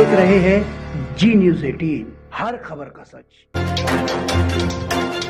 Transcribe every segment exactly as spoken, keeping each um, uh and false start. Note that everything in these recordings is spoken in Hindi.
देख रहे हैं जी न्यूज़ अठारह, हर खबर का सच।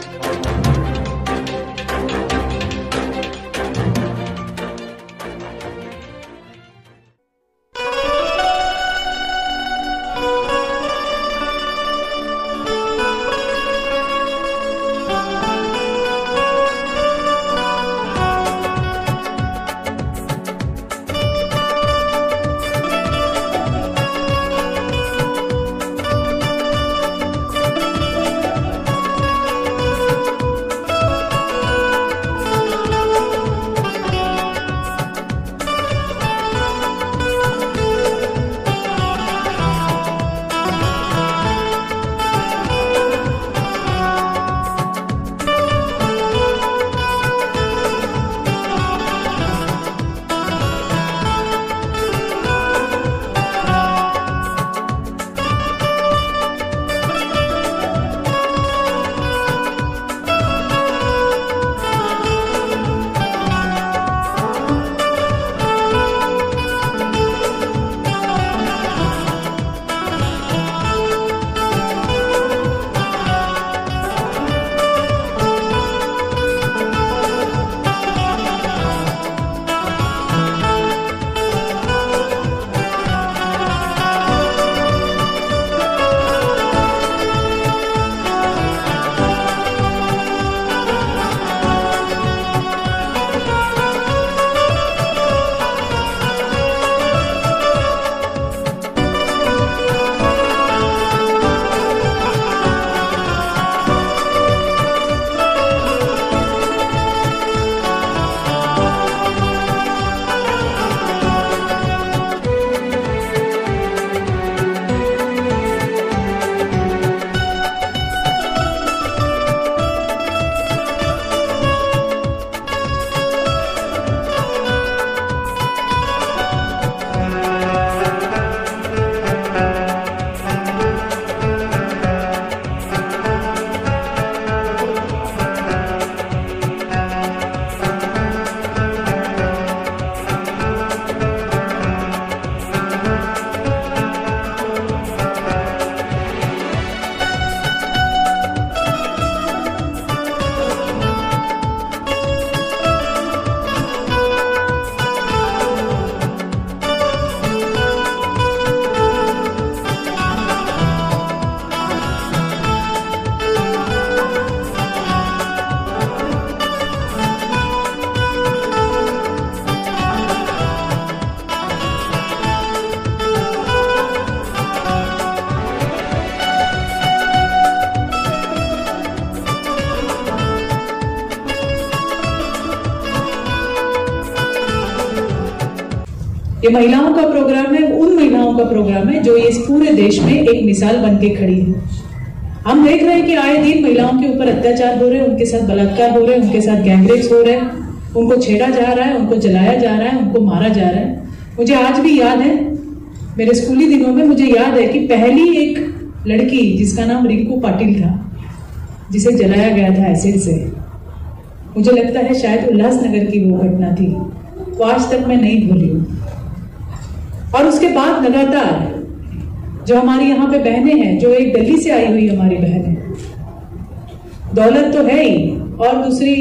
ये महिलाओं का प्रोग्राम है, उन महिलाओं का प्रोग्राम है जो इस पूरे देश में एक मिसाल बन के खड़ी है। हम देख रहे हैं कि आए दिन महिलाओं के ऊपर अत्याचार हो रहे हैं, उनके साथ बलात्कार हो रहे हैं, उनके साथ गैंगरेप्स हो रहे हैं, उनको छेड़ा जा रहा है, उनको जलाया जा रहा है, उनको मारा जा रहा है। मुझे आज भी याद है, मेरे स्कूली दिनों में मुझे याद है कि पहली एक लड़की जिसका नाम रिंकू पाटिल था, जिसे जलाया गया था एसिड से, मुझे लगता है शायद उल्लासनगर की वो घटना थी, वो आज तक मैं नहीं भूली हूँ। और उसके बाद लगातार जो हमारी यहाँ पे बहनें हैं, जो एक दिल्ली से आई हुई हमारी बहनें, दौलत तो है ही, और दूसरी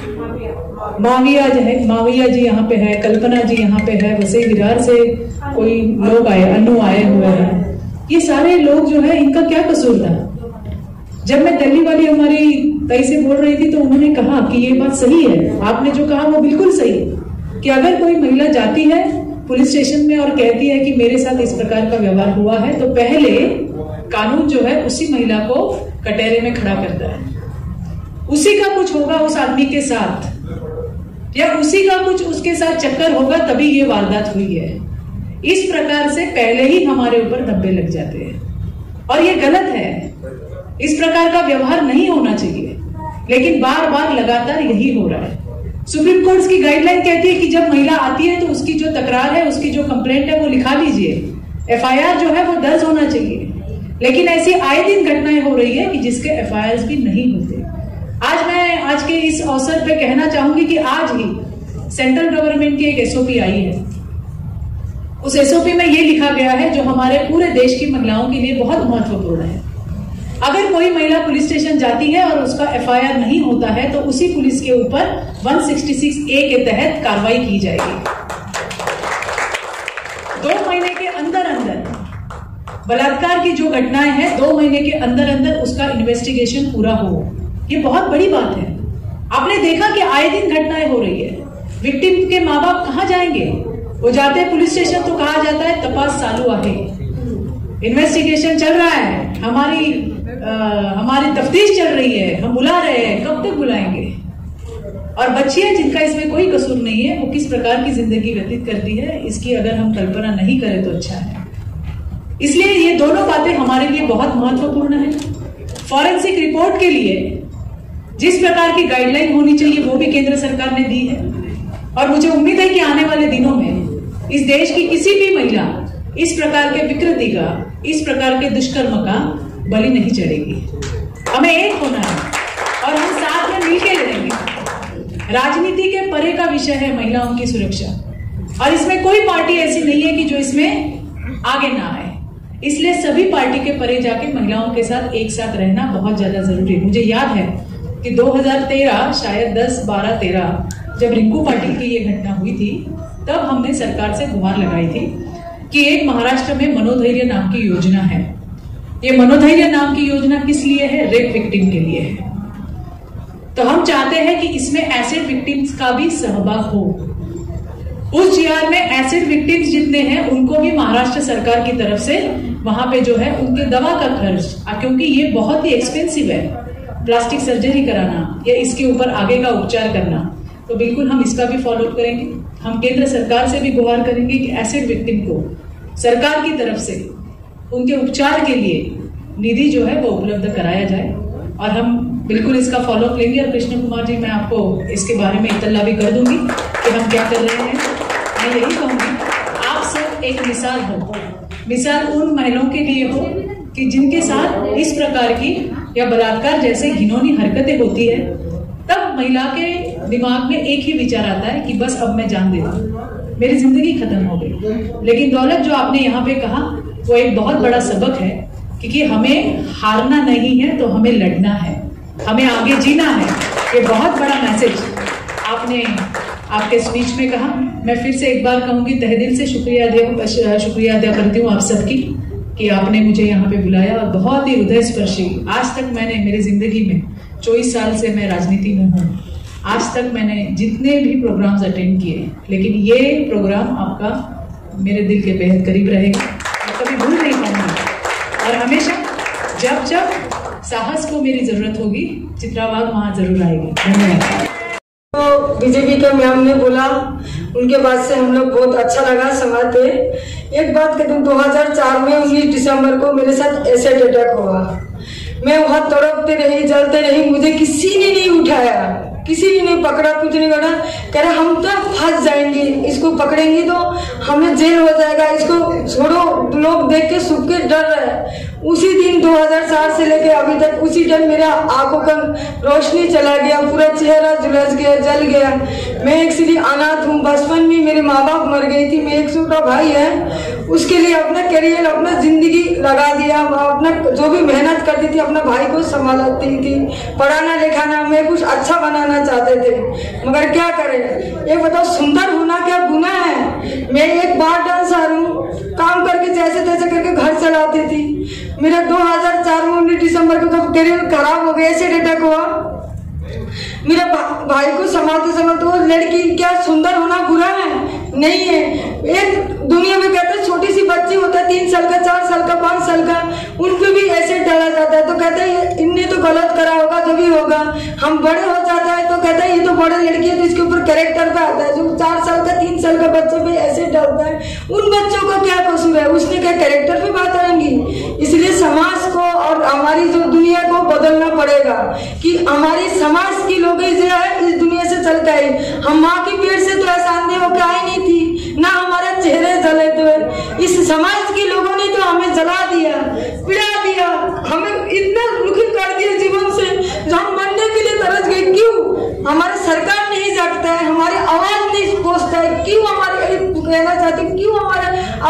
माविया जो है, माविया जी यहाँ पे है, कल्पना जी यहाँ पे है, वसई विरार से कोई लोग आए, अनु आए हुए हैं। ये सारे लोग जो है, इनका क्या कसूर था? जब मैं दिल्ली वाली हमारी तई से बोल रही थी तो उन्होंने कहा कि ये बात सही है, आपने जो कहा वो बिल्कुल सही है कि अगर कोई महिला जाती है पुलिस स्टेशन में और कहती है कि मेरे साथ इस प्रकार का व्यवहार हुआ है, तो पहले कानून जो है उसी महिला को कटहरे में खड़ा करता है। उसी का कुछ होगा उस आदमी के साथ, या उसी का कुछ उसके साथ चक्कर होगा, तभी ये वारदात हुई है। इस प्रकार से पहले ही हमारे ऊपर धब्बे लग जाते हैं और ये गलत है। इस प्रकार का व्यवहार नहीं होना चाहिए, लेकिन बार बार लगातार यही हो रहा है। सुप्रीम कोर्ट की गाइडलाइन कहती है कि जब महिला आती है तो उसकी जो तकरार है, उसकी जो कंप्लेंट है वो लिखा लीजिए, एफआईआर जो है वो दर्ज होना चाहिए। लेकिन ऐसी आए दिन घटनाएं हो रही है कि जिसके एफआईआर भी नहीं होते। आज मैं आज के इस अवसर पे कहना चाहूंगी कि आज ही सेंट्रल गवर्नमेंट की एक एसओपी आई है उस एसओपी में ये लिखा गया है जो हमारे पूरे देश की महिलाओं के लिए बहुत महत्वपूर्ण है। अगर कोई महिला पुलिस स्टेशन जाती है और उसका एफआईआर नहीं होता है तो उसी पुलिस के ऊपर एक सौ छियासठ ए के तहत कार्रवाई की जाएगी। दो महीने के अंदर अंदर बलात्कार की जो घटनाएं हैं, दो महीने के अंदर अंदर उसका इन्वेस्टिगेशन पूरा हो, ये बहुत बड़ी बात है। आपने देखा कि आए दिन घटनाएं हो रही है। विक्टिम के माँ बाप कहाँ जाएंगे? वो जाते हैं पुलिस स्टेशन तो कहा जाता है तपास चालू है, इन्वेस्टिगेशन चल रहा है, हमारी आ, हमारी तफ्तीश चल रही है, हम बुला रहे हैं, कब तक बुलाएंगे? और बच्चियां जिनका इसमें कोई कसूर नहीं है वो किस प्रकार की जिंदगी व्यतीत करती है, इसकी अगर हम कल्पना नहीं करें तो अच्छा है। इसलिए ये दोनों बातें हमारे लिए बहुत महत्वपूर्ण है। फॉरेंसिक रिपोर्ट के लिए जिस प्रकार की गाइडलाइन होनी चाहिए वो भी केंद्र सरकार ने दी है, और मुझे उम्मीद है कि आने वाले दिनों में इस देश की किसी भी महिला इस प्रकार के विकृति का, इस प्रकार के दुष्कर्म का बलि नहीं चढ़ेगी। हमें एक होना है और हम साथ में मिलकर लड़ेंगे। राजनीति के परे का विषय है महिलाओं की सुरक्षा, और इसमें कोई पार्टी ऐसी नहीं है कि जो इसमें आगे ना आए। इसलिए सभी पार्टी के परे जाके महिलाओं के साथ एक साथ रहना बहुत ज्यादा जरूरी है। मुझे याद है कि दो हज़ार तेरह, शायद दस, बारह, तेरह, जब रिंकू पाटिल की ये घटना हुई थी, तब हमने सरकार से गुहार लगाई थी कि एक महाराष्ट्र में मनोधैर्य नाम की योजना है। ये मनोधैर्य नाम की योजना किस लिए है? रेप विक्टिम के लिए है। तो हम चाहते हैं कि इसमें एसिड विक्टिम्स का भी सहभाग हो। उस जीआर में एसिड विक्टिम्स जितने हैं उनको भी महाराष्ट्र सरकार की तरफ से वहां पे जो है उनके दवा का खर्च, क्योंकि ये बहुत ही एक्सपेंसिव है, प्लास्टिक सर्जरी कराना या इसके ऊपर आगे का उपचार करना, तो बिल्कुल हम इसका भी फॉलो अप करेंगे। हम केंद्र सरकार से भी गुहार करेंगे कि एसिड विक्टिम को सरकार की तरफ से उनके उपचार के लिए निधि जो है वो उपलब्ध कराया जाए, और हम बिल्कुल इसका फॉलो अप लेंगे। और कृष्ण कुमार जी, मैं आपको इसके बारे में इत्तला भी कर दूंगी कि हम क्या कर रहे हैं। मैं यही कहूंगी, आप सब एक मिसाल हो, मिसाल उन महिलाओं के लिए हो कि जिनके साथ इस प्रकार की या बलात्कार जैसे घिनौनी हरकतें होती है, तब महिला के दिमाग में एक ही विचार आता है कि बस अब मैं जान दे दूं, मेरी जिंदगी खत्म हो गई। लेकिन दौलत, जो आपने यहाँ पे कहा वो एक बहुत बड़ा सबक है, क्योंकि हमें हारना नहीं है तो हमें लड़ना है, हमें आगे जीना है। ये बहुत बड़ा मैसेज आपने आपके स्पीच में कहा। मैं फिर से एक बार कहूंगी, तहे दिल से शुक्रिया अदा शुक्रिया अदा करती हूँ आप सबकी कि आपने मुझे यहाँ पे बुलाया, और बहुत ही हृदय स्पर्शी। आज तक मैंने मेरी जिंदगी में चौबीस साल से मैं राजनीति में हूँ, आज तक मैंने जितने भी प्रोग्राम्स अटेंड किए, लेकिन ये प्रोग्राम आपका मेरे दिल के बेहद करीब रहेगा, मैं कभी भूल नहीं पाऊंगी। और हमेशा जब जब साहस को मेरी जरूरत होगी, चित्रा वाघ वहां जरूर आएगी। धन्यवाद। तो बीजेपी के मैम ने बोला, उनके बाद से हम लोग बहुत अच्छा लगा समाज पे। एक बात कहूँ, दो हज़ार चार में उन्नीस दिसंबर को मेरे साथ एसिड अटैक हुआ। मैं वहां तड़पते रही, जलते रही, मुझे किसी ने नहीं उठाया, किसी ने नहीं पकड़ा, कुछ नहीं करा। कह रहा हम तो फंस जाएंगे, इसको पकड़ेंगे तो हमें जेल हो जाएगा, इसको छोड़ो। लोग देख के सूख के डर रहे। उसी दिन दो हज़ार सात से लेके अभी तक उसी टाइम मेरा आंखों का रोशनी चला गया, पूरा चेहरा झुलस गया, जल गया। मैं एक सीधी अनाथ हूँ। बचपन में मेरे माँ बाप मर गई थी, मैं एक छोटा भाई है, उसके लिए अपना करियर, अपना जिंदगी लगा दिया। अपना जो भी मेहनत करती थी, अपना भाई को संभालती थी, पढ़ाना लिखाना, मैं कुछ अच्छा बनाना चाहते थे, मगर क्या करें। ये बताओ, सुंदर होना क्या गुनाह है? मैं एक बार डांसर हूँ, काम करके जैसे तैसे करके घर चलाती थी। मेरा दो हज़ार चार में उन्नीस दिसंबर को जब करियर खराब हो गया, एसिड अटैक हुआ, मेरा भा, भाई को संभालते संभालते, वो लड़की क्या सुंदर होना बुरा है? नहीं है। एक दुनिया में कहते हैं छोटी सी बच्ची होता है, तीन साल का, चार साल का, पांच साल का, उन पे भी एसिड डाला जाता है, तो कहते हैं इनने तो गलत करा होगा, जो भी होगा। हम बड़े हो जाता है तो कहते हैं ये तो बड़े लड़की है, तो इसके ऊपर कैरेक्टर पे आता है। जो चार साल का, तीन साल का बच्चे पे एसिड डालता है, उन बच्चों का क्या कसूर है? उसने क्या कैरेक्टर पे बात आएंगी? इसलिए समाज को और हमारी जो दुनिया को बदलना पड़ेगा कि हमारी समाज की लोग जो है इस दुनिया से चल गए। हम माँ के पेट से तो ऐसा अंधे होकर आई नहीं थी, ना हमारे चेहरे जले थे। इस समाज के लोगों ने तो हमें जला दिया, पिला दिया, हमें इतना दुखी कर दिया जीवन से, जो हम मरने के लिए तरस गए। क्यों हमारी सरकार नहीं जागता है, हमारी आवाज नहीं पहुंचता है? क्यों हमारे कहना चाहते, क्यों हमारा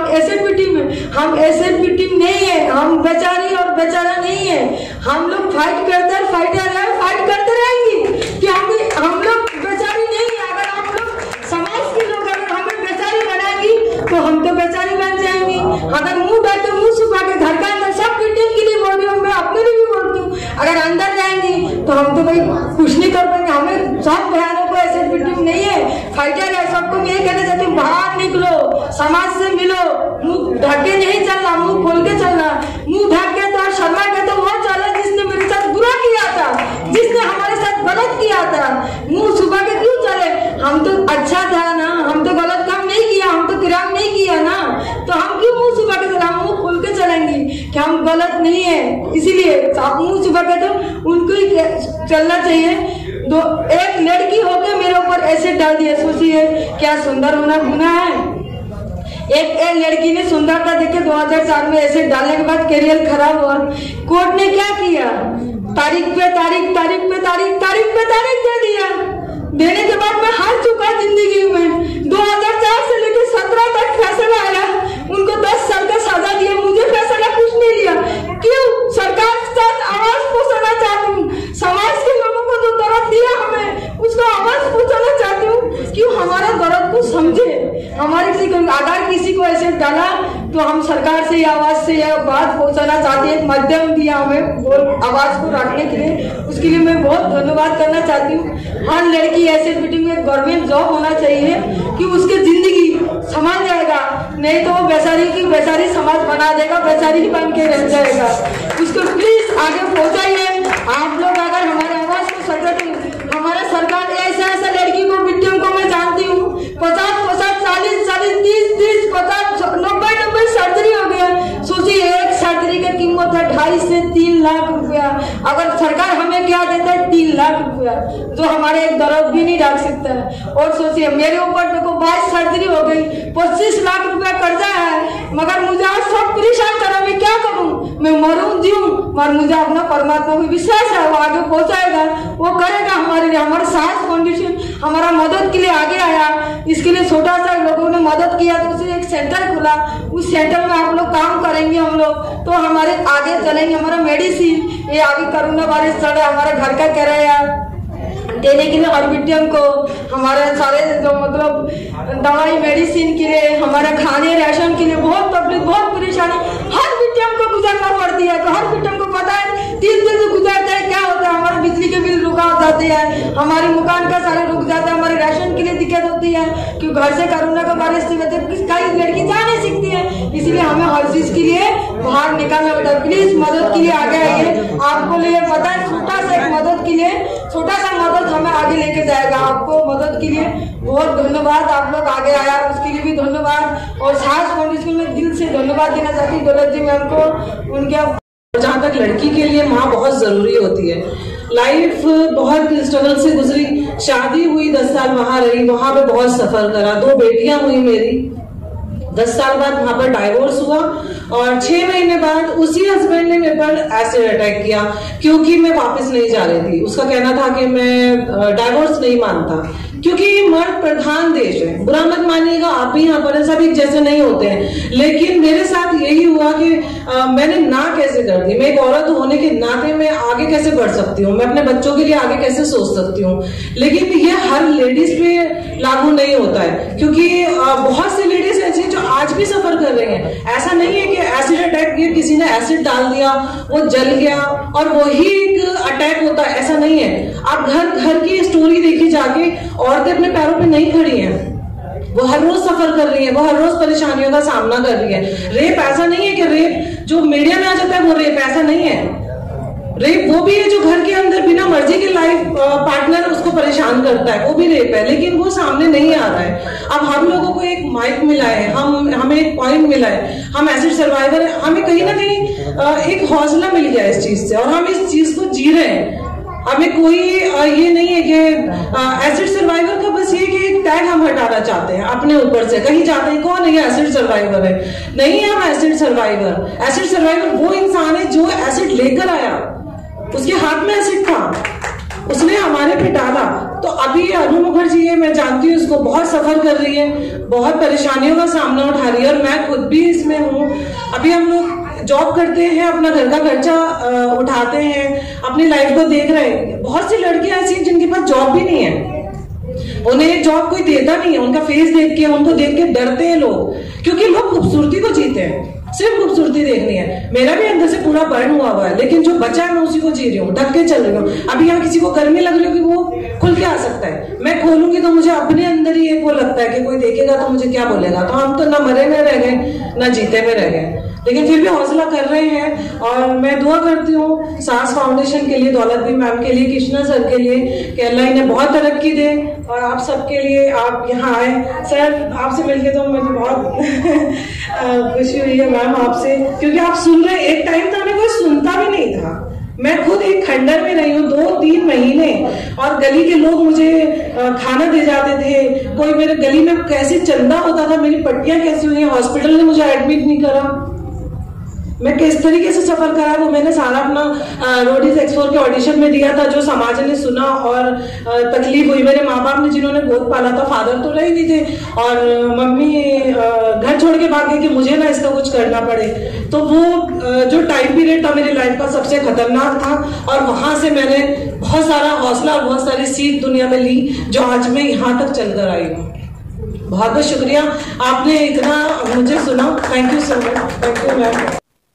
हम एसिड विक्टिम में, हम एसिड विक्टिम नहीं है, हम बेचारी और बेचारा नहीं है। हम लोग फाइट करते हैं, फाइटर है, फाइट करते रहेंगे कि हम हम लोग बेचारी नहीं है। अगर हम लोग समाज के लोग अगर हमें बेचारी बनाएंगी तो हम तो बेचारी बन जाएंगे। अगर मुंह बैठे मुंह छुपा के घर का अंदर सब विक्टिम के लिए बोल रही हूँ, मैं अपने लिए भी बोलती हूँ, अगर अंदर जाएंगी तो हम तो भाई कुछ नहीं कर पाएंगे। हमें सब बहनों को एसिड विक्टिम नहीं है, फाइटर है। सबको मैं कहना चाहती हूँ, बाहर निकलो, समाज से मिलो, मुंह ढक के नहीं चलना, मुंह खोल के चलना। मुंह ढक के तो शर्मा के तो वो चला जिसने मेरे साथ बुरा किया था, जिसने हमारे साथ गलत किया था। मुंह छुपा के क्यों चले? हम तो अच्छा था ना, हम तो गलत काम नहीं किया, हम तो क्राइम नहीं किया ना, तो हम क्यों मुंह छुपा के चले? हम मुंह खोल के चलेंगे कि हम गलत नहीं है। इसीलिए आप मुंह छुपा के तो उनको ही चलना चाहिए। दो एक लड़की होकर मेरे ऊपर एसिड डाल दिया, सोचिए क्या सुंदर होना गुनाह है? एक, एक लड़की ने सुंदरता देखे दो हजार चार में एसिड डालने के बाद करियर खराब हुआ। कोर्ट ने क्या किया? तारीख पे तारीख तारीख पे तारीख तारीख पे तारीख दे दिया। देने के बाद मैं हार चुका जिंदगी में। दो हजार चार से लेकर सत्रह तक फैसला आया, उनको दस साल का सजा दिया, मुझे फैसला कुछ नहीं लिया। क्यों? सरकार के साथ आवाज पहुंचाना चाहती हूँ, समाज के लोगों को जो दर्द दिया हमें उसका आवाज पहुंचाना चाहती हूँ। क्यों? हमारा दर्द को समझे। हमारे किसी को अगर किसी को ऐसे डाला तो हम सरकार से आवाज से यह बात पहुंचाना चाहते हैं, एक माध्यम दिया हमें बोल आवाज को रखने के लिए, उसके लिए मैं बहुत धन्यवाद करना चाहती हूँ। हर लड़की ऐसे मीटिंग में गवर्नमेंट जॉब होना चाहिए कि उसकी जिंदगी संभाल जाएगा, नहीं तो वो बेचारी की बेचारी समाज बना देगा, बेचारी ही बन के रह जाएगा। उसको प्लीज आगे पहुंचाइए आप लोग। अगर हमारे आवाज को सरकार, हमारा सरकार ऐसा ऐसा लड़की को विक्टिम को मैं जानती हूँ, पचास पचास चालीस चालीस तीस तीस पचास नब्बे नब्बे सर्जरी हो गया। सोचिए एक सर्जरी की कीमत है ढाई से तीन लाख रुपया। अगर सरकार हमें क्या देता है? तीन लाख रुपया, जो हमारे एक दर्द भी नहीं डाल सकता है। और सोचिए मेरे ऊपर देखो बाईस सर्जरी हो गई, पच्चीस लाख रुपया कर्जा है, मगर मुझे आज सब परेशान करा। मैं क्या करूं? मैं मरूं जीऊं, मगर मुझे अपना परमात्मा को विश्वास है, वो आगे पहुंचाएगा, वो करेगा हमारे लिए। हमारे सास फाउंडेशन हमारा मदद के लिए आगे आया, इसके लिए छोटा सा लोगों ने मदद किया, तो उसे एक सेंटर खुला, उस सेंटर में आप लोग काम करेंगे हम लोग तो हमारे आगे चलेंगे। हमारा मेडिसिन, ये अभी कोरोना वायरस चल रहा है, हमारे घर का किराया देने के लिए हर विक्टिम को, हमारे सारे जो मतलब दवाई मेडिसिन के लिए, हमारे खाने राशन के लिए बहुत तकलीफ बहुत परेशानी हर विक्टिम को गुजरना पड़ती है। तो हर विक्टिम को पता है तीन दिन से गुजरता है, क्या होता है? हमारे बिजली के बिल रुका हो जाते हैं, हमारी मकान का सारे रुक जाता है, हमारे राशन के लिए दिक्कत होती है कि घर से कोरोना का वायरस से वजह कई लड़की जा नहीं सकती है, इसलिए हमें हर चीज के लिए बाहर निकलना होता है। प्लीज मदद के लिए आगे आइए। आपको लिए पता है छोटा सा एक मदद के लिए, छोटा सा मदद हमें आगे लेके जाएगा। आपको मदद के लिए बहुत धन्यवाद, आप लोग आगे आया उसके लिए भी धन्यवाद। और सास फाउंडेशन में दिल से धन्यवाद देना चाहती हूँ दौलत जी मैम को, उनके। जहाँ तक लड़की के लिए माँ बहुत जरूरी होती है, लाइफ बहुत स्ट्रगल से गुजरी, शादी हुई दस साल वहां रही, वहां पे बहुत सफर करा, दो बेटियां हुई मेरी, दस साल बाद वहां पर डाइवोर्स हुआ और छह महीने बाद उसी हस्बैंड ने मेरे पर एसिड अटैक किया क्योंकि मैं वापस नहीं जा रही थी। उसका कहना था कि मैं डाइवोर्स नहीं मानता क्योंकि मर्द प्रधान देश है। बुरा मत मानिएगा, आप भी यहाँ पर सब एक जैसे नहीं होते हैं, लेकिन मेरे साथ यही हुआ कि आ, मैंने ना कैसे कर दी। मैं एक औरत होने के नाते मैं आगे कैसे बढ़ सकती हूँ, मैं अपने बच्चों के लिए आगे कैसे सोच सकती हूँ। लेकिन ये हर लेडीज पे लागू नहीं होता है क्योंकि आ, बहुत सी लेडीज ऐसी जो आज भी सफर कर रही हैं। ऐसा नहीं है कि एसिड अटैक किया, किसी ने एसिड डाल दिया, वो जल गया और वही एक अटैक होता है, ऐसा नहीं है। आप घर घर की स्टोरी देखी जाके, औरतें अपने पैरों पे नहीं खड़ी हैं, वो हर रोज सफर कर रही है, वो हर रोज परेशानियों का सामना कर रही है। रेप ऐसा नहीं है कि रेप जो मीडिया में आ जाता है वो रेप, ऐसा नहीं है। रेप वो भी है जो घर के अंदर बिना मर्जी के लाइफ पार्टनर उसको परेशान करता है, वो भी रेप है, लेकिन वो सामने नहीं आ रहा है। अब हम लोगों को एक माइक मिला है, हम हमें एक पॉइंट मिला है, हम एसिड सर्वाइवर है, हमें कहीं ना कहीं एक हौसला मिल गया इस चीज से और हम इस चीज को जी रहे हैं। हमें कोई ये नहीं है कि एसिड सर्वाइवर का बस ये कि एक टैग हम हटाना चाहते हैं अपने ऊपर से, कहीं जाते हैं कौन है एसिड सर्वाइवर है, नहीं है हम एसिड सर्वाइवर। एसिड सर्वाइवर वो इंसान है जो एसिड लेकर आया, उसके हाथ में एसिड था, उसने हमारे पे डाला। तो अभी अनु मुखर्जी है, मैं जानती हूँ उसको, बहुत सफर कर रही है, बहुत परेशानियों का सामना उठा रही है, और मैं खुद भी इसमें हूँ। अभी हम लोग जॉब करते हैं, अपना घर का खर्चा उठाते हैं, अपनी लाइफ को देख रहे हैं। बहुत सी लड़कियां ऐसी हैं जिनके पास जॉब भी नहीं है, उन्हें जॉब कोई देता नहीं है, उनका फेस देख के, उनको देख के डरते हैं लोग, क्योंकि लोग खूबसूरती को जीते हैं, सिर्फ खूबसूरती देखनी है। मेरा भी अंदर से पूरा बर्न हुआ हुआ है, लेकिन जो बचा है मैं उसी को जी रही हूँ, ढक के चल रही हूँ। अभी यहाँ किसी को गर्मी लग रही हो कि वो खुल के आ सकता है, मैं खोलूंगी तो मुझे अपने अंदर ही एक वो लगता है कि कोई देखेगा तो मुझे क्या बोलेगा। तो हम तो ना मरे में रह गए ना जीते में रह गए, लेकिन फिर भी हौसला कर रहे हैं। और मैं दुआ करती हूँ सास फाउंडेशन के लिए, दौलत भी मैम के लिए, कृष्णा सर के लिए, कि अल्लाह इन्हें बहुत तरक्की दे, और आप सबके लिए आप यहाँ आए। सर आपसे मिलके तो मुझे बहुत खुशी हुई है मैम आपसे, क्योंकि आप सुन रहे, एक टाइम था हमें कोई सुनता भी नहीं था। मैं खुद एक खंडर में रही हूँ दो तीन महीने, और गली के लोग मुझे खाना दे जाते थे, कोई मेरे गली में कैसे चंदा होता था, मेरी पट्टियां कैसी हुई, हॉस्पिटल ने मुझे एडमिट नहीं करा, मैं किस तरीके से सफर करा वो मैंने सारा अपना रोडीज एक्सपोर के ऑडिशन में दिया था, जो समाज ने सुना और तकलीफ हुई। मेरे माँ बाप ने जिन्होंने गोद पाला था, फादर तो रहे नहीं थे, और मम्मी घर छोड़ के भाग गई कि मुझे ना इसका कुछ करना पड़े। तो वो जो टाइम पीरियड था मेरी लाइफ का सबसे खतरनाक था, और वहां से मैंने बहुत सारा हौसला और बहुत सारी सीख दुनिया में ली, जो आज मैं यहाँ तक चलकर आई हूँ। बहुत बहुत शुक्रिया, आपने इतना मुझे सुना, thank you so much, thank you ma'am.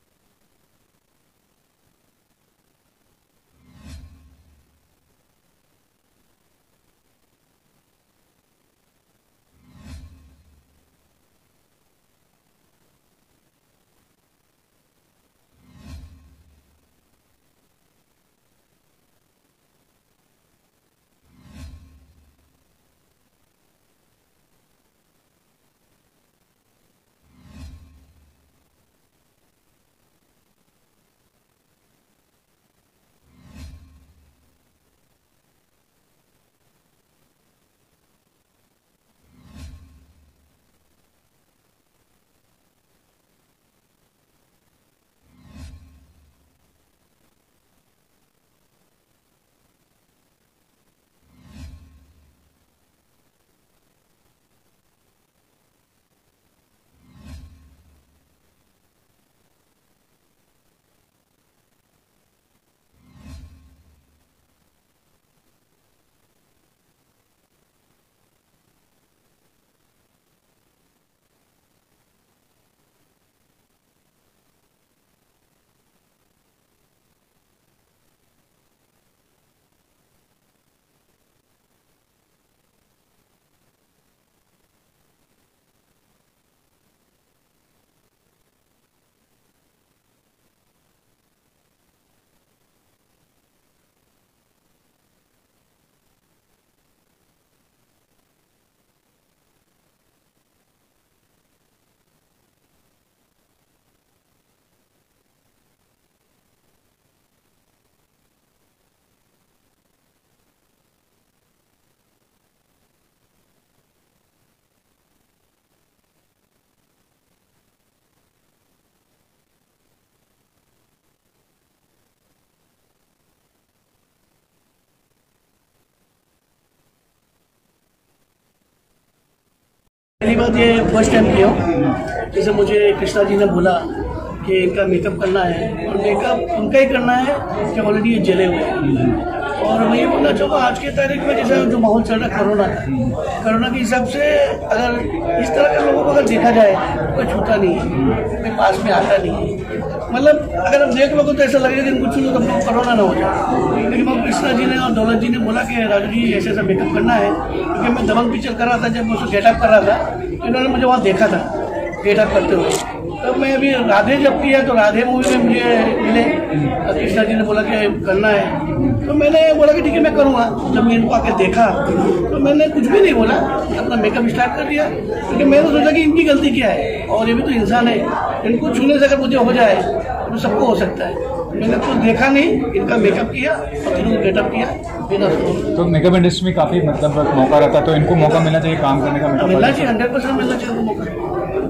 पहली बात ये फर्स्ट टाइम किया हूँ, जैसे मुझे कृष्णा जी ने बोला कि इनका मेकअप करना है, और मेकअप उनका ही करना है कि ऑलरेडी ये जले हुए हैं। और मैं ये बोलना चाहूँगा आज के तारीख में जैसे जो माहौल चल रहा है कोरोना का, कोरोना के हिसाब से अगर इस तरह के लोगों को अगर देखा जाए तो कोई छूता नहीं है, कोई पास में आता नहीं है। मतलब अगर हम देख लोगों तो ऐसा लगेगा कि इनको छू लो तो कोरोना ना हो जाए। लेकिन वो कृष्णा जी ने और दौलत जी ने बोला कि राजू जी ऐसे ऐसा मेकअप करना है, क्योंकि मैं दबंग पिक्चर कर रहा था, जब उसको गेटअप कर रहा था इन्होंने मुझे वहाँ देखा था गेटअप करते हुए। तब मैं अभी राधे जब किया तो राधे मूवी में मुझे मिले, कृष्णा जी ने बोला कि करना है, तो मैंने बोला कि ठीक है मैं करूँगा। जब मैं इनको आके देखा तो मैंने कुछ भी नहीं बोला, अपना मेकअप स्टार्ट कर दिया, क्योंकि मैंने सोचा कि इनकी गलती क्या है, और ये भी तो इंसान है, इनको छूने से अगर मुझे हो जाए तो सबको हो सकता है। मैंने कुछ देखा नहीं, इनका मेकअप किया और तीनों को गेटअप किया बिना। तो मेकअप इंडस्ट्री में काफी मतलब मौका रहता है, तो इनको मौका मिलना चाहिए काम करने का। मिलना चाहिए, हंड्रेड परसेंट मिलना चाहिए मौका।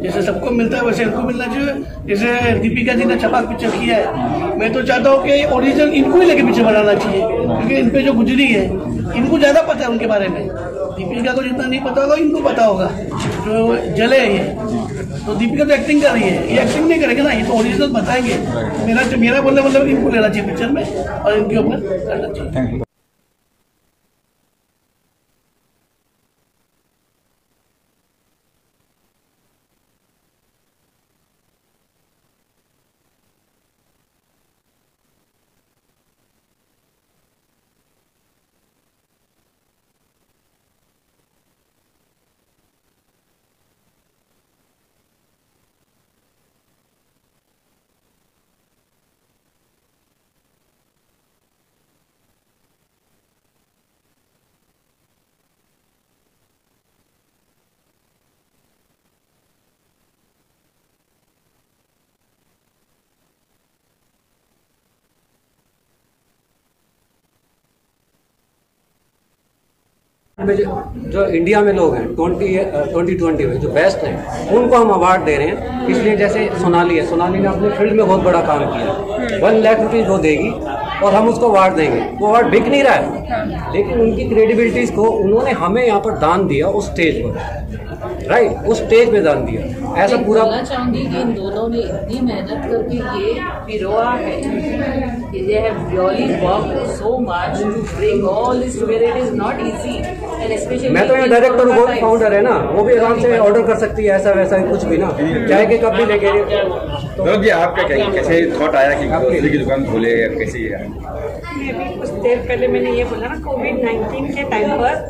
जैसे सबको मिलता है वैसे इनको मिलना चाहिए। जैसे दीपिका जी ने छपाक पिक्चर किया है, मैं तो चाहता हूँ कि ओरिजिनल इनको ही लेके पिक्चर बनाना चाहिए, क्योंकि इन पे जो गुजरी है इनको ज्यादा पता है उनके बारे में। दीपिका को जितना नहीं पता होगा इनको पता होगा, जो जले है ये। तो दीपिका तो एक्टिंग कर रही है, ये एक्टिंग नहीं करेंगे ना, ये तो ओरिजिनल बताएंगे। मेरा मेरा बोलने मतलब इनको लेना चाहिए पिक्चर में और इनके ऊपर करना चाहिए। में जो, जो इंडिया में लोग हैं ट्वेंटी ट्वेंटी ट्वेंटी में जो बेस्ट हैं उनको हम अवार्ड दे रहे हैं। इसलिए जैसे सोनाली है, सोनाली ने अपने फील्ड में बहुत बड़ा काम किया, वन लाख रुपीज़ वो देगी और हम उसको अवार्ड देंगे। वो अवार्ड बिक नहीं रहा है, लेकिन उनकी क्रेडिबिलिटीज़ को उन्होंने हमें यहाँ पर दान दिया उस स्टेज पर, राइट, उस स्टेज पे दान दिया। ऐसा पूरा बोलना चाहूंगी कि इन दोनों ने इतनी मेहनत करके ये पिरोआ है, they have really worked so much to bring all this together. It is not easy, and especially मैं तो यहाँ डायरेक्टर हूँ, वो फाउंडर है ना, वो भी आराम से ऑर्डर कर सकती है, ऐसा वैसा कुछ भी ना, चाहे के कब भी लेके। तो जी आपका क्या कैसे थॉट आया कि ग्रोसरी की दुकान खोले, कैसे? मैं भी कुछ देर पहले मैंने ये बोला ना, कोविड नाइन्टीन के टाइम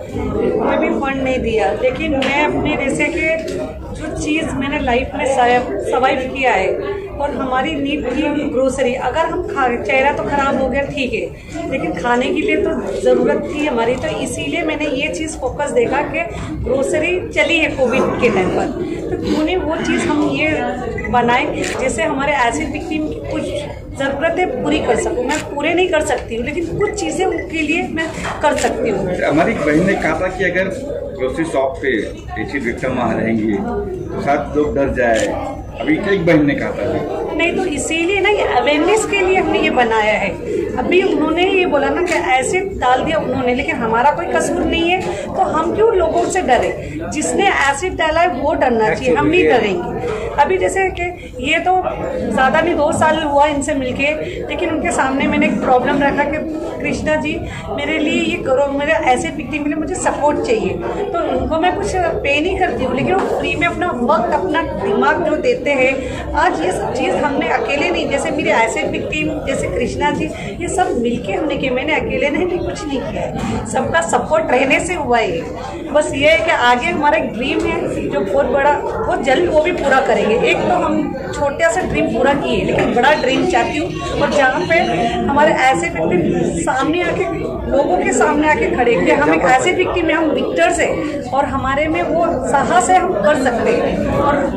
पर कोई भी फंड नहीं दिया, लेकिन मैं अपने जैसे कि जो चीज़ मैंने लाइफ में सर्वाइव किया है और हमारी नीड थी ग्रोसरी। अगर हम खा चेहरा तो खराब हो गया ठीक है, लेकिन खाने के लिए तो ज़रूरत थी हमारी, तो इसीलिए मैंने ये चीज़ फोकस देखा कि ग्रोसरी चली है कोविड के टाइम पर, तो क्यों नहीं वो चीज़ हम ये बनाए जैसे हमारे एसिड विक्टिम की कुछ ज़रूरतें पूरी कर सकूँ। मैं पूरे नहीं कर सकती हूँ, लेकिन कुछ चीज़ें उनके लिए मैं कर सकती हूँ। हमारी बहन ने कहा था कि अगर ग्रोसरी शॉप पे एसिड विक्टिम वहाँ रहेंगे तो साथ लोग डर जाए, अभी एक बहन ने कहा था नहीं, तो इसीलिए ना ये अवेयरनेस के लिए हमने ये बनाया है। अभी उन्होंने ये बोला ना कि एसिड डाल दिया उन्होंने, लेकिन हमारा कोई कसूर नहीं है, तो हम क्यों लोगों से डरे? जिसने एसिड डाला है वो डरना चाहिए, हम नहीं डरेंगे। अभी जैसे कि ये तो ज़्यादा नहीं, दो साल हुआ इनसे मिलके, लेकिन उनके सामने मैंने एक प्रॉब्लम रखा कि कृष्णा जी मेरे लिए ये करो, मेरे एसिड विक्टिम के लिए मुझे सपोर्ट चाहिए, तो उनको मैं कुछ पे नहीं करती हूँ, लेकिन वो फ्री में अपना वक्त अपना दिमाग जो देते हैं। आज ये सब चीज़ हमने अकेले नहीं, जैसे मेरे एसिड विक्टिम जैसे कृष्णा जी, ये सब मिलके हमने किया, मैंने अकेले नहीं भी कुछ नहीं किया है, सबका सपोर्ट रहने से हुआ है। बस ये है कि आगे हमारा एक ड्रीम है जो बहुत बड़ा, बहुत जल्द वो भी पूरा करेंगे। एक तो हम छोटा सा ड्रीम पूरा किए, लेकिन बड़ा ड्रीम चाहती हूँ, और जहाँ पे हमारे एसिड विक्टिम सामने आके, लोगों के सामने आके खड़े कि हम एक एसिड विक्टिम में हम विक्टर्स है और हमारे में वो साहस है, हम कर सकते हैं,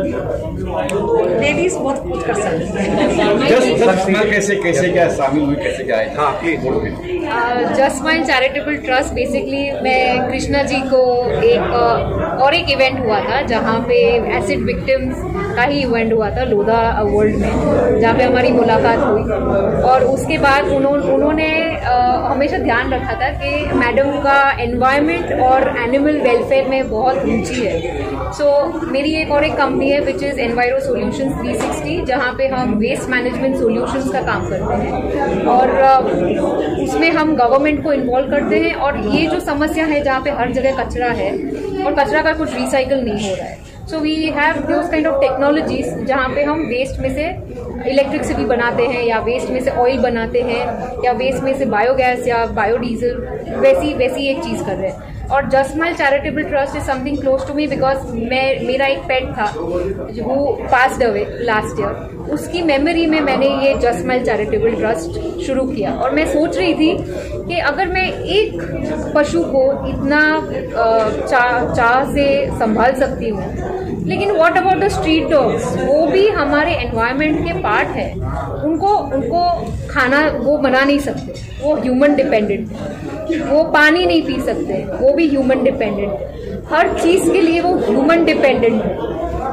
और लेडीज बहुत कुछ कर सकती है। कैसे कैसे क्या शामिल हुई, कैसे क्या है? हाँ please. Just smile charitable trust basically मैं कृष्णा जी को एक uh, और एक इवेंट हुआ था जहाँ पे एसिड विक्टिम्स का ही इवेंट हुआ था लोधा वर्ल्ड में, जहाँ पे हमारी मुलाकात हुई, और उसके बाद उन्होंने उन्होंने uh, हमेशा ध्यान रखा था कि मैडम का एनवायरनमेंट और एनिमल वेलफेयर में बहुत रुचि है। सो so, मेरी एक और एक कंपनी है which is enviro solutions three sixty, जहाँ पे हम वेस्ट मैनेजमेंट सॉल्यूशंस का काम करते हैं, और uh, उसमें हम गवर्नमेंट को इन्वॉल्व करते हैं। और ये जो समस्या है जहाँ पे हर जगह कचरा है और कचरा का कुछ रिसाइकल नहीं हो रहा है, so we have those kind of technologies जहाँ पे हम वेस्ट में से इलेक्ट्रिसिटी बनाते हैं, या वेस्ट में से ऑयल बनाते हैं, या वेस्ट में से बायोगैस या बायोडीजल, वैसी वैसी एक चीज़ कर रहे हैं। और just smile charitable trust is something close to me because मैं मेरा एक पेट था वो पास्ड अवे लास्ट ईयर, उसकी मेमोरी में मैंने ये जस्ट स्माइल चैरिटेबल ट्रस्ट शुरू किया। और मैं सोच रही थी कि अगर मैं एक पशु को इतना चाह चाह से संभाल सकती हूँ, लेकिन what about the street dogs, वो भी हमारे एनवायरनमेंट के पार्ट है, उनको उनको खाना वो बना नहीं सकते, वो ह्यूमन डिपेंडेंट है, वो पानी नहीं पी सकते, वो भी ह्यूमन डिपेंडेंट है, हर चीज़ के लिए वो ह्यूमन डिपेंडेंट है।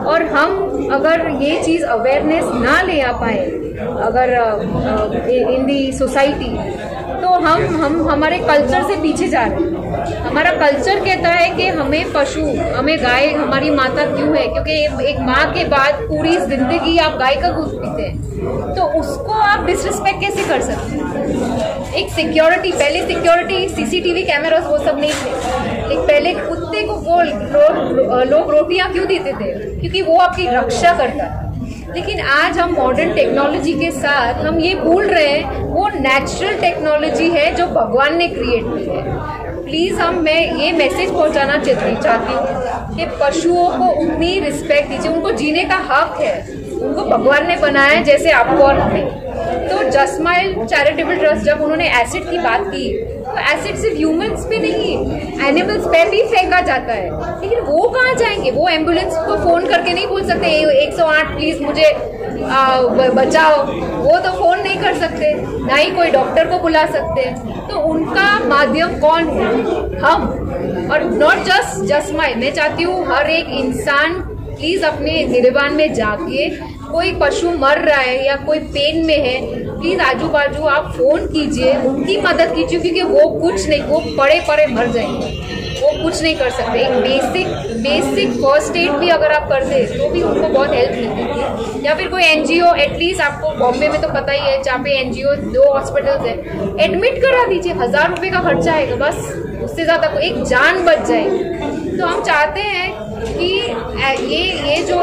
और हम अगर ये चीज़ अवेयरनेस ना ले आ पाए अगर इन दी सोसाइटी, तो हम हम हमारे कल्चर से पीछे जा रहे हैं। हमारा कल्चर कहता है कि हमें पशु, हमें गाय हमारी माता क्यों है, क्योंकि एक माँ के बाद पूरी जिंदगी आप गाय का दूध पीते हैं, तो उसको आप डिसरिस्पेक्ट कैसे कर सकते हैं। एक सिक्योरिटी, पहले सिक्योरिटी सीसीटीवी कैमरास वो सब नहीं थे, लेकिन पहले कुत्ते को वो लो, लोग रोटियां क्यों देते थे, क्योंकि वो आपकी रक्षा करता था। लेकिन आज हम मॉडर्न टेक्नोलॉजी के साथ हम ये भूल रहे हैं वो नेचुरल टेक्नोलॉजी है जो भगवान ने क्रिएट की है। प्लीज हम मैं ये मैसेज पहुंचाना चाहती हूँ कि पशुओं को उतनी रिस्पेक्ट दीजिए, उनको जीने का हक है, उनको भगवान ने बनाया है जैसे आपको और हमें। तो जस्ट स्माइल चैरिटेबल ट्रस्ट जब उन्होंने एसिड की बात की, तो एसिड सिर्फ ह्यूमंस पे नहीं, एनिमल्स पे भी फेंका जाता है, लेकिन वो कहाँ जाएंगे? वो एम्बुलेंस को फोन करके नहीं बोल सकते एक सौ आठ प्लीज मुझे आ, बचाओ, वो तो फोन नहीं कर सकते, ना ही कोई डॉक्टर को बुला सकते। तो उनका माध्यम कौन है? हम। और नॉट जस्ट जस्ट स्माइल, मैं चाहती हूँ हर एक इंसान प्लीज अपने गिरबान में जाके, कोई पशु मर रहा है या कोई पेन में है, प्लीज आजू बाजू आप फोन कीजिए, उनकी मदद कीजिए, क्योंकि वो कुछ नहीं, वो पड़े पड़े मर जाएंगे, वो कुछ नहीं कर सकते। एक बेसिक बेसिक फर्स्ट एड भी अगर आप करते तो भी उनको बहुत हेल्प मिलती थी। या फिर कोई एनजीओ, एटलीस्ट आपको बॉम्बे में तो पता ही है जहाँ पे एनजीओ दो हॉस्पिटल्स है, एडमिट करा दीजिए, हजार रुपए का खर्चा आएगा बस, उससे ज्यादा एक जान बच जाएगी। तो हम चाहते हैं कि ये ये जो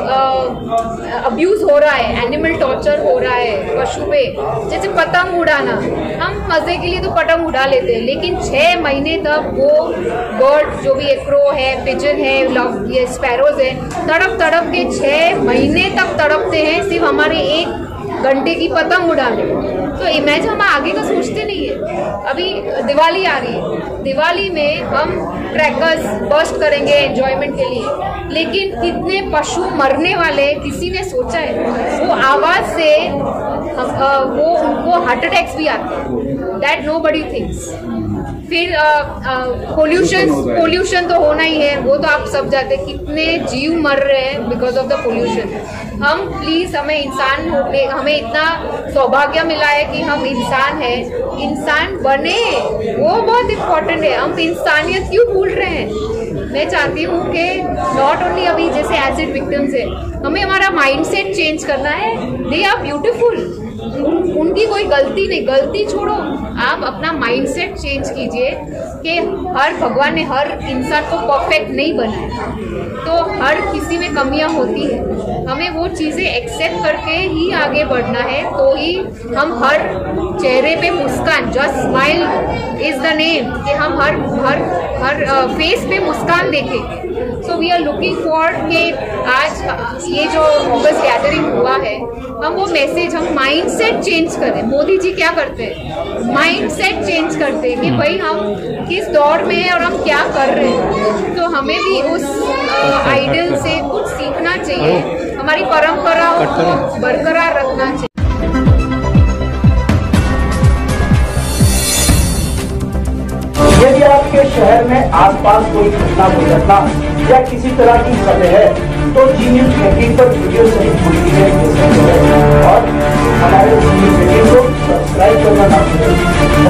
अब्यूज हो रहा है, एनिमल टॉर्चर हो रहा है पशु पे, जैसे पतंग उड़ाना, हम मजे के लिए तो पतंग उड़ा लेते हैं, लेकिन छह महीने तक वो बर्ड जो भी क्रो है, पिजन है, ये स्पैरोज है, तड़प तड़प के छह महीने तक तड़पते हैं सिर्फ हमारे एक घंटे की पतंग उड़ाने। तो इमेजिन, हम आगे का सोचते नहीं है। अभी दिवाली आ रही है, दिवाली में हम क्रैकर्स बर्स्ट करेंगे एंजॉयमेंट के लिए, लेकिन कितने पशु मरने वाले किसी ने सोचा है? वो आवाज से हम, आ, वो उनको हार्ट अटैक्स भी आते हैं, दैट नोबडी थिंक्स। फिर पोल्यूशन पोल्यूशन तो होना ही है, वो तो आप सब जानते हैं, कितने जीव मर रहे हैं बिकॉज ऑफ द पोल्यूशन। हम प्लीज, हमें इंसान होने, हमें इतना सौभाग्य मिला है कि हम इंसान हैं, इंसान बने, वो बहुत इम्पोर्टेंट है। हम इंसानियत क्यों भूल रहे हैं? मैं चाहती हूँ कि नॉट ओनली अभी जैसे एसिड विक्टिम्स है, हमें हमारा माइंडसेट चेंज करना है। दे आर ब्यूटीफुल, उनकी कोई गलती नहीं, गलती छोड़ो, आप अपना माइंडसेट चेंज कीजिए कि हर भगवान ने हर इंसान को परफेक्ट नहीं बनाया, तो हर किसी में कमियां होती है, हमें वो चीज़ें एक्सेप्ट करके ही आगे बढ़ना है, तो ही हम हर चेहरे पे मुस्कान, just smile is the name, कि हम हर हर हर फेस पे मुस्कान देखें। So we are looking for कि आज ये जो ऑगस्ट गैदरिंग हुआ है, हम वो मैसेज, हम माइंडसेट चेंज करें। मोदी जी क्या करते हैं? माइंडसेट चेंज करते हैं कि भाई हम किस दौर में हैं और हम क्या कर रहे हैं। तो हमें भी उस आइडल से कुछ सीखना चाहिए, हमारी परंपराओं को बरकरार रखना चाहिए। यदि आपके शहर में आसपास कोई घटना दुर्घटना या किसी तरह की खबर है तो जी न्यूज एटीन पर वीडियो सहित पूरी वीडियो और हमारे जी न्यूज एटीन को सब्सक्राइब करना ना भूलें।